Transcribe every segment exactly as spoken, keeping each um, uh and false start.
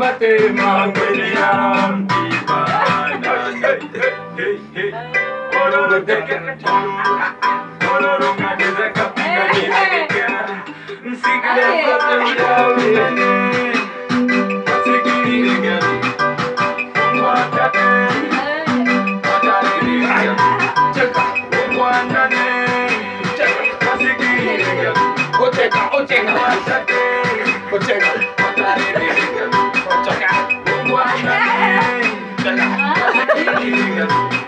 bate mangweliam ibana. Hey hey kororo teke kororo ngade kapinga nike nsikira kapinga sikiri ngade watate watate cheka wandane cheka sikiri ngade ocheka ocheka watate ocheka watate ocheka wandane cheka sikiri ngade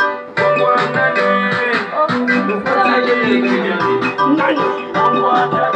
Nice.